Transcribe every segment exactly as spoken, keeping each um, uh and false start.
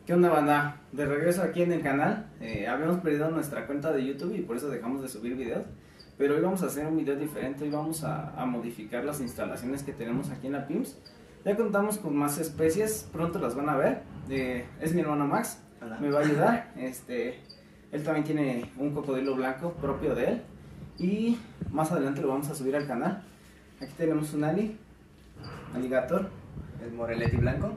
¿Qué onda, banda? De regreso aquí en el canal. eh, Habíamos perdido nuestra cuenta de YouTube y por eso dejamos de subir videos. Pero hoy vamos a hacer un video diferente. Hoy vamos a, a modificar las instalaciones que tenemos aquí en la PIMS. Ya contamos con más especies, pronto las van a ver. eh, Es mi hermano Max. Hola. Me va a ayudar. este Él también tiene un cocodrilo blanco propio de él. Y más adelante lo vamos a subir al canal. Aquí tenemos un ali, alligator, el Moreletti blanco.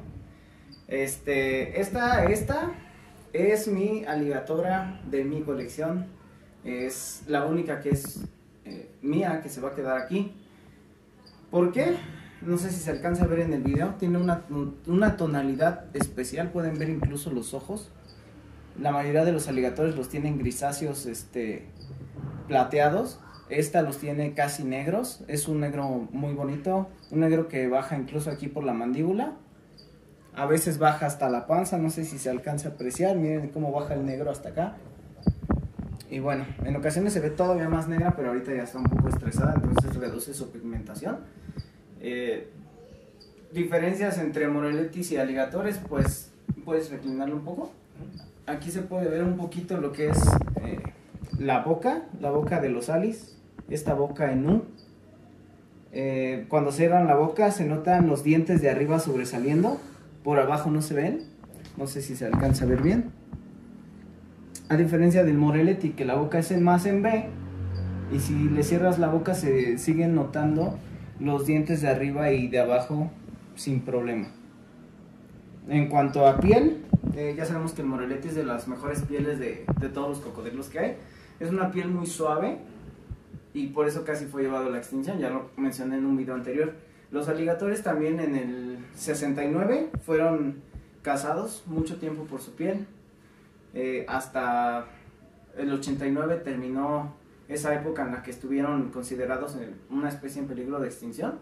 Este, esta, esta es mi alligatora de mi colección. Es la única que es eh, mía, que se va a quedar aquí. ¿Por qué? No sé si se alcanza a ver en el video. Tiene una, una tonalidad especial. Pueden ver incluso los ojos. La mayoría de los alligatores los tienen grisáceos, este, plateados. Esta los tiene casi negros. Es un negro muy bonito. Un negro que baja incluso aquí por la mandíbula. A veces baja hasta la panza, no sé si se alcanza a apreciar. Miren cómo baja el negro hasta acá. Y bueno, en ocasiones se ve todavía más negra, pero ahorita ya está un poco estresada, entonces reduce su pigmentación. Eh, diferencias entre Morelettis y alligatores, pues puedes reclinarlo un poco. Aquí se puede ver un poquito lo que es eh, la boca, la boca de los alis, esta boca en U. Eh, cuando cierran la boca se notan los dientes de arriba sobresaliendo. Por abajo no se ven, no sé si se alcanza a ver bien. A diferencia del Moreletti, que la boca es más en B, y si le cierras la boca se siguen notando los dientes de arriba y de abajo sin problema. En cuanto a piel, eh, ya sabemos que el Moreletti es de las mejores pieles de, de todos los cocodrilos que hay. Es una piel muy suave y por eso casi fue llevado a la extinción, ya lo mencioné en un video anterior. Los alligatores también en el sesenta y nueve fueron cazados mucho tiempo por su piel. Eh, hasta el ochenta y nueve terminó esa época en la que estuvieron considerados una especie en peligro de extinción.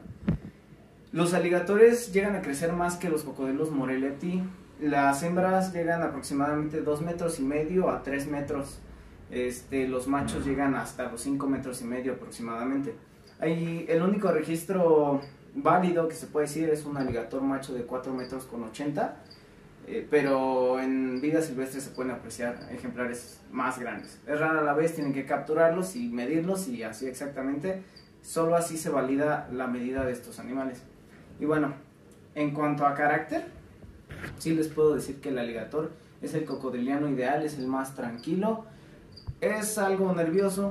Los alligatores llegan a crecer más que los cocodrilos Moreletti. Las hembras llegan aproximadamente dos metros y medio a tres metros. Este, los machos llegan hasta los cinco metros y medio aproximadamente. Ahí, el único registro válido que se puede decir es un alligator macho de cuatro metros con ochenta, eh, pero en vida silvestre se pueden apreciar ejemplares más grandes. Es rara la vez, tienen que capturarlos y medirlos y así exactamente, solo así se valida la medida de estos animales. Y bueno, en cuanto a carácter, sí les puedo decir que el alligator es el cocodriliano ideal, es el más tranquilo, es algo nervioso,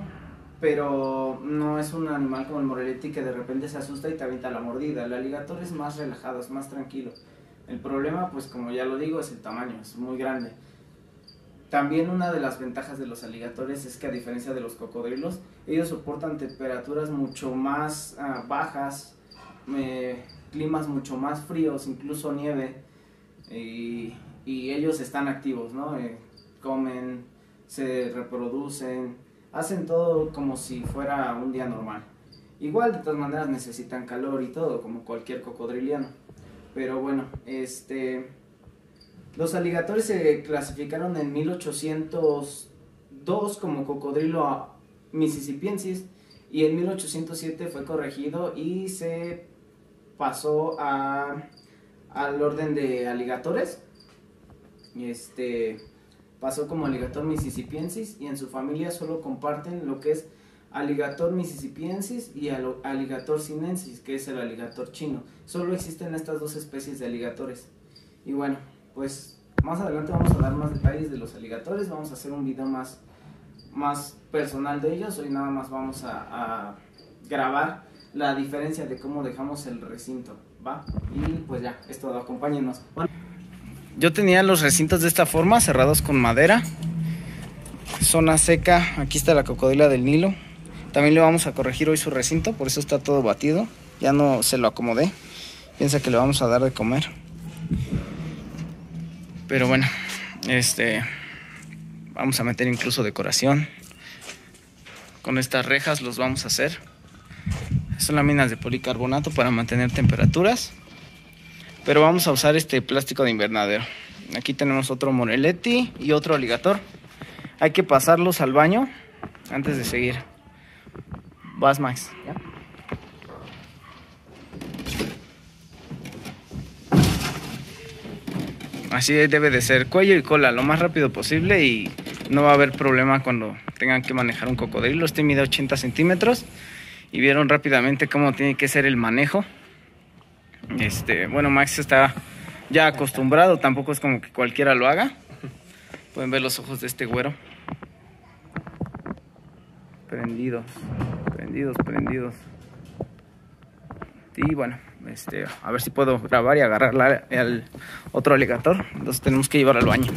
pero no es un animal como el Moreletti que de repente se asusta y te avienta la mordida. El alligator es más relajado, es más tranquilo. El problema, pues como ya lo digo, es el tamaño, es muy grande. También una de las ventajas de los alligatores es que a diferencia de los cocodrilos, ellos soportan temperaturas mucho más uh, bajas, eh, climas mucho más fríos, incluso nieve, y, y ellos están activos, ¿no? Eh, comen, se reproducen, hacen todo como si fuera un día normal. Igual de todas maneras necesitan calor y todo, como cualquier cocodriliano. Pero bueno, este los alligatores se clasificaron en mil ochocientos dos como cocodrilo mississippiensis y en mil ochocientos siete fue corregido y se pasó a, al orden de alligatores. Este pasó como alligator mississippiensis y en su familia solo comparten lo que es alligator mississippiensis y alligator sinensis, que es el alligator chino. Solo existen estas dos especies de alligatores. Y bueno, pues más adelante vamos a dar más detalles de los alligatores, vamos a hacer un video más, más personal de ellos. Hoy nada más vamos a, a grabar la diferencia de cómo dejamos el recinto, ¿va? Y pues ya, es todo, acompáñenos. Bueno, yo tenía los recintos de esta forma, cerrados con madera, zona seca. Aquí está la cocodrila del Nilo. También le vamos a corregir hoy su recinto, por eso está todo batido. Ya no se lo acomodé, piensa que le vamos a dar de comer. Pero bueno, este vamos a meter incluso decoración. Con estas rejas los vamos a hacer. Son láminas de policarbonato para mantener temperaturas. Pero vamos a usar este plástico de invernadero. Aquí tenemos otro Moreletti y otro alligator. Hay que pasarlos al baño antes de seguir. Vas, Max. ¿Ya? Así debe de ser, cuello y cola lo más rápido posible y no va a haber problema cuando tengan que manejar un cocodrilo. Este mide ochenta centímetros y vieron rápidamente cómo tiene que ser el manejo. Este, bueno, Max está ya acostumbrado, tampoco es como que cualquiera lo haga. Pueden ver los ojos de este güero. Prendidos, prendidos, prendidos. Y bueno, este, a ver si puedo grabar y agarrar al otro alligator. Entonces tenemos que llevar al baño.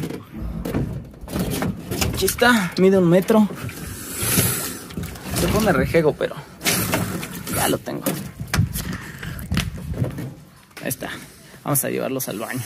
Aquí está, mide un metro. Se pone rejego, pero ya lo tengo. Ahí está. Vamos a llevarlos al baño.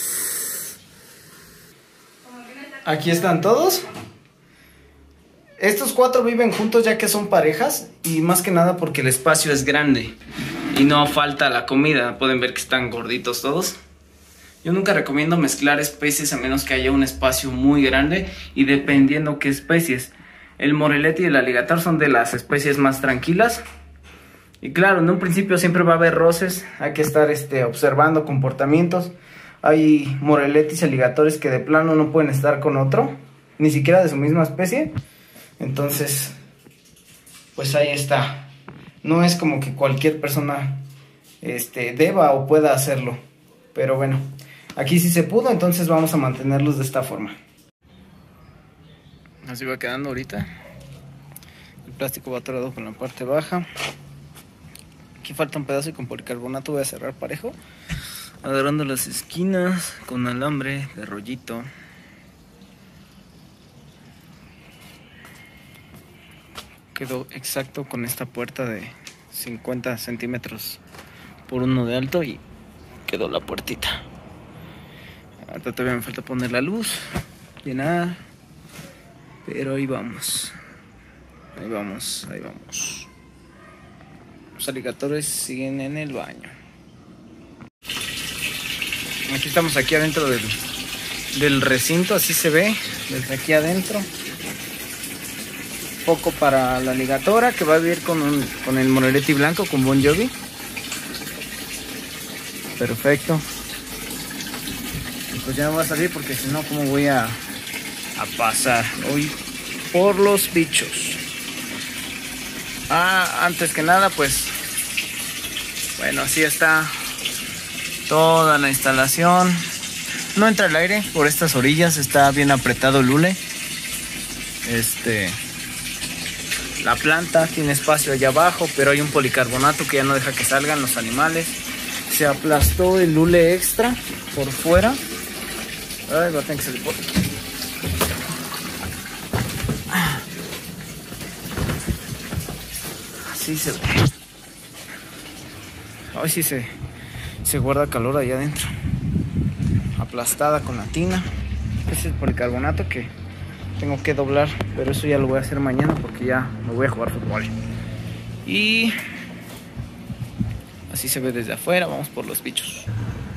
Aquí están todos. Estos cuatro viven juntos ya que son parejas y más que nada porque el espacio es grande y no falta la comida. Pueden ver que están gorditos todos. Yo nunca recomiendo mezclar especies a menos que haya un espacio muy grande y dependiendo qué especies. El morelete y el alligator son de las especies más tranquilas. Y claro, en un principio siempre va a haber roces, hay que estar este, observando comportamientos. Hay moreletes y alligatores que de plano no pueden estar con otro, ni siquiera de su misma especie. Entonces, pues ahí está. No es como que cualquier persona este, deba o pueda hacerlo. Pero bueno, aquí sí se pudo, entonces vamos a mantenerlos de esta forma. Así va quedando ahorita. El plástico va atorado con la parte baja. Aquí falta un pedazo y con policarbonato voy a cerrar parejo, agarrando las esquinas con alambre de rollito. Quedó exacto con esta puerta de cincuenta centímetros por uno de alto y quedó la puertita. Ahorita todavía me falta poner la luz, llenar, pero ahí vamos, ahí vamos, ahí vamos. Los alligatores siguen en el baño. Aquí estamos aquí adentro del, del recinto, así se ve desde aquí adentro. Poco para la alligatora que va a vivir con, un, con el morelete blanco, con Bon Jovi. Perfecto. Y pues ya no voy a salir porque si no, ¿cómo voy a, a pasar hoy por los bichos? Ah, antes que nada, pues, bueno, así está toda la instalación. No entra el aire por estas orillas, está bien apretado el hule. Este... La planta tiene espacio allá abajo, pero hay un policarbonato que ya no deja que salgan los animales. Se aplastó el hule extra por fuera. Ay, va a tener que salir por aquí. Así se ve. Ay, sí se, se guarda calor allá adentro. Aplastada con la tina. Este es el policarbonato que tengo que doblar, pero eso ya lo voy a hacer mañana porque ya me voy a jugar fútbol. Y así se ve desde afuera. Vamos por los bichos.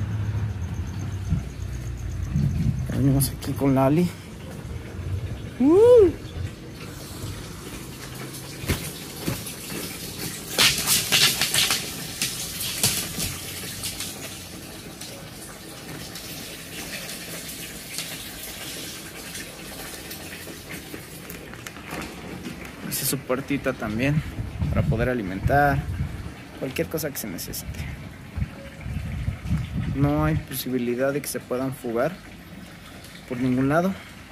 Venimos aquí con Lali. Uh. Su puertita también para poder alimentar cualquier cosa que se necesite. No hay posibilidad de que se puedan fugar por ningún lado.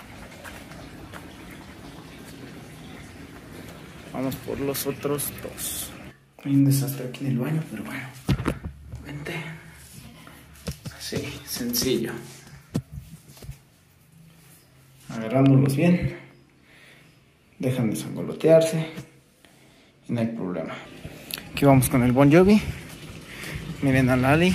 Vamos por los otros dos. Hay un desastre aquí en el baño, pero bueno, vente. Así, sencillo. Agarrándolos bien. Dejan de sangolotearse y no hay problema. Aquí vamos con el Bon Jovi. Miren a Lali.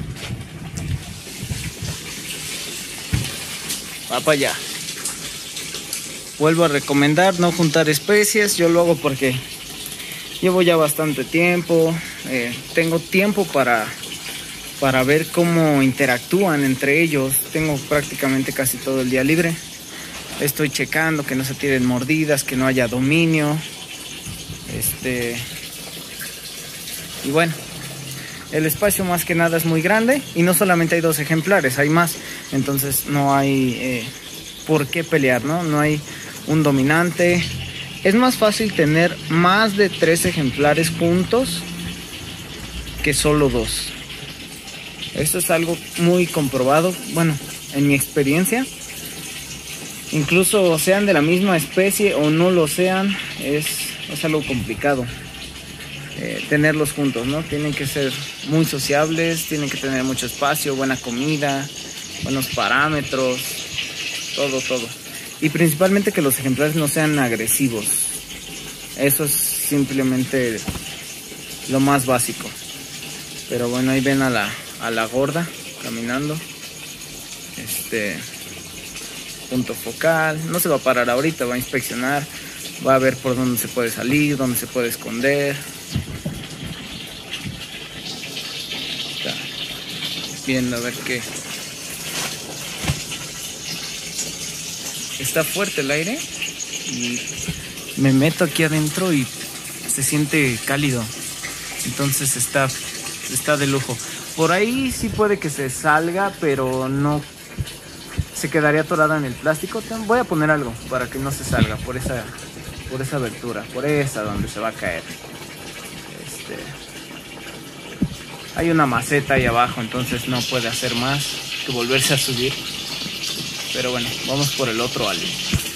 Va para allá. Vuelvo a recomendar no juntar especies. Yo lo hago porque llevo ya bastante tiempo. Eh, tengo tiempo para, para ver cómo interactúan entre ellos. Tengo prácticamente casi todo el día libre. Estoy checando que no se tiren mordidas, que no haya dominio. Este. Y bueno, el espacio más que nada es muy grande. Y no solamente hay dos ejemplares, hay más. Entonces no hay eh, por qué pelear, ¿no? No hay un dominante. Es más fácil tener más de tres ejemplares juntos que solo dos. Esto es algo muy comprobado, bueno, en mi experiencia. Incluso sean de la misma especie o no lo sean, es, es algo complicado eh, tenerlos juntos, ¿no? Tienen que ser muy sociables, tienen que tener mucho espacio, buena comida, buenos parámetros, todo, todo. Y principalmente que los ejemplares no sean agresivos. Eso es simplemente lo más básico. Pero bueno, ahí ven a la, a la gorda caminando. Este punto focal. No se va a parar ahorita, va a inspeccionar. Va a ver por dónde se puede salir, dónde se puede esconder. Está viendo a ver qué. Está fuerte el aire y me meto aquí adentro y se siente cálido. Entonces está, está de lujo. Por ahí sí puede que se salga, pero no se quedaría atorada en el plástico. Voy a poner algo para que no se salga por esa, por esa abertura, por esa donde se va a caer. Este, hay una maceta ahí abajo, entonces no puede hacer más que volverse a subir. Pero bueno, vamos por el otro alien.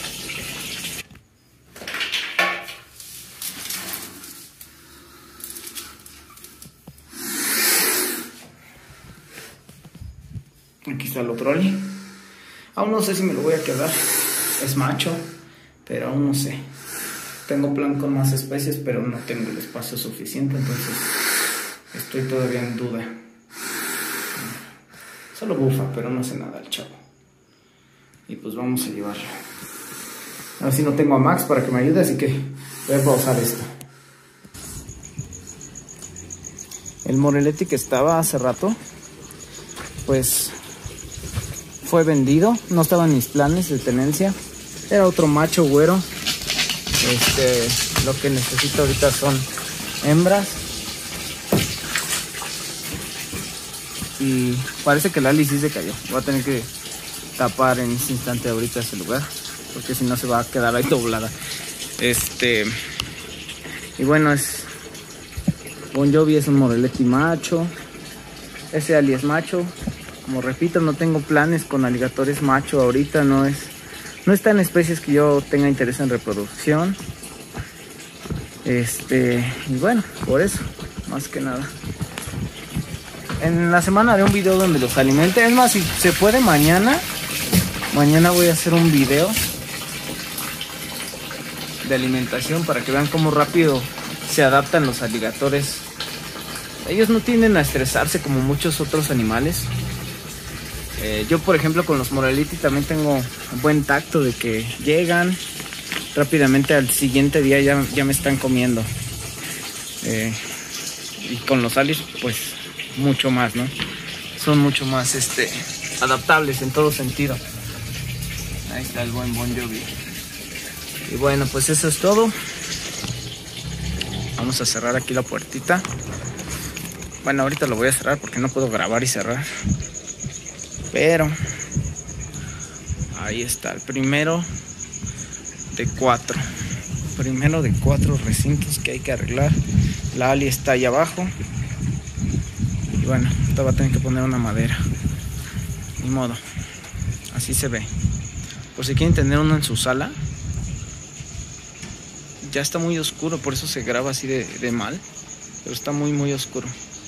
Aquí está el otro alien. Aún no sé si me lo voy a quedar. Es macho, pero aún no sé. Tengo plan con más especies, pero no tengo el espacio suficiente, entonces estoy todavía en duda. Solo bufa, pero no hace nada el chavo. Y pues vamos a llevarlo. A ver si no tengo a Max para que me ayude, así que voy a pausar esto. El Moreletti que estaba hace rato, pues fue vendido. No estaba en mis planes de tenencia. Era otro macho güero. Este, lo que necesito ahorita son hembras. Y parece que la Ali sí se cayó. Voy a tener que tapar en ese instante ahorita ese lugar, porque si no se va a quedar ahí doblada. Este, y bueno, es Bon Jovi, es un Moreletti macho. Ese Ali es macho. Como repito, no tengo planes con aligatores macho ahorita. No es, no está en especies que yo tenga interés en reproducción. Este, y bueno, por eso, más que nada. En la semana haré un video donde los alimente. Es más, si se puede mañana. Mañana voy a hacer un video de alimentación para que vean cómo rápido se adaptan los aligatores. Ellos no tienden a estresarse como muchos otros animales. Eh, yo, por ejemplo, con los Moreletti también tengo un buen tacto de que llegan rápidamente al siguiente día ya, ya me están comiendo. Eh, y con los alis, pues mucho más, ¿no? Son mucho más este, adaptables en todo sentido. Ahí está el buen Bon Jovi. Y bueno, pues eso es todo. Vamos a cerrar aquí la puertita. Bueno, ahorita lo voy a cerrar porque no puedo grabar y cerrar. Pero ahí está el primero de cuatro. Primero de cuatro recintos que hay que arreglar. La Ali está ahí abajo. Y bueno, esta va a tener que poner una madera. Ni modo. Así se ve. Por si quieren tener uno en su sala. Ya está muy oscuro, por eso se graba así de, de mal. Pero está muy muy oscuro.